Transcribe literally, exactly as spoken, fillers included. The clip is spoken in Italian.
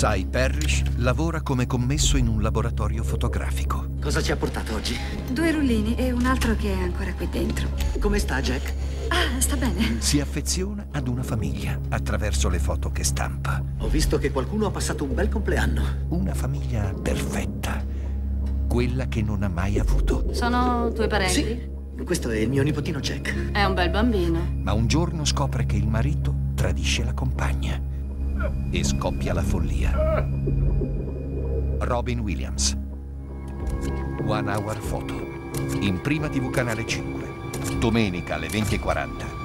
Cy Parrish lavora come commesso in un laboratorio fotografico. Cosa ci ha portato oggi? Due rullini e un altro che è ancora qui dentro. Come sta Jack? Ah, sta bene. Si affeziona ad una famiglia attraverso le foto che stampa. Ho visto che qualcuno ha passato un bel compleanno. Una famiglia perfetta. Quella che non ha mai avuto. Sono tuoi parenti? Sì, questo è il mio nipotino Jack. È un bel bambino. Ma un giorno scopre che il marito tradisce la compagna e scoppia la follia. Robin Williams. One Hour Photo. In Prima tivù Canale cinque. Domenica alle venti e quaranta.